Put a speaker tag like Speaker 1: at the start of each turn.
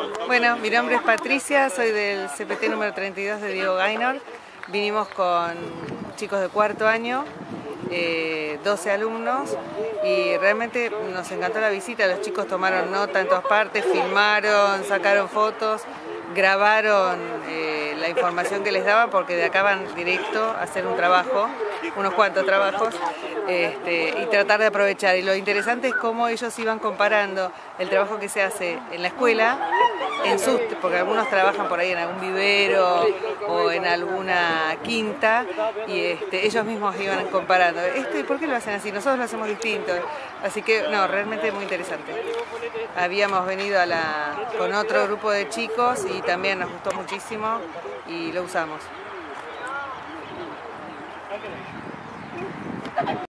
Speaker 1: Bueno, mi nombre es Patricia, soy del CPT número 32 de Diego Gaynor. Vinimos con chicos de cuarto año, 12 alumnos, y realmente nos encantó la visita. Los chicos tomaron nota en todas partes, filmaron, sacaron fotos, grabaron la información que les daba, porque de acá van directo a hacer un trabajo, unos cuantos trabajos, y tratar de aprovechar. Y lo interesante es cómo ellos iban comparando el trabajo que se hace en la escuela, porque algunos trabajan por ahí en algún vivero o en alguna quinta, y ellos mismos iban comparando. ¿Y por qué lo hacen así? Nosotros lo hacemos distinto. Así que, no, realmente muy interesante. Habíamos venido con otro grupo de chicos y también nos gustó muchísimo y lo usamos.